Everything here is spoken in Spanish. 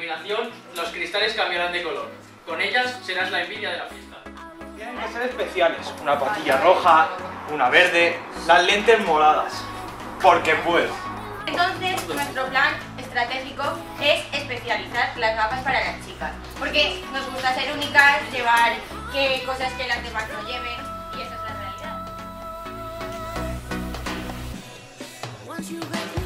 iluminación, los cristales cambiarán de color. Con ellas serás la envidia de la fiesta. Tienen que ser especiales. Una patilla roja, una verde, las lentes moradas. Porque puedo. Entonces, nuestro plan estratégico es especializar las gafas para las chicas. Porque nos gusta ser únicas, llevar cosas que las demás no lleven, y esa es la realidad.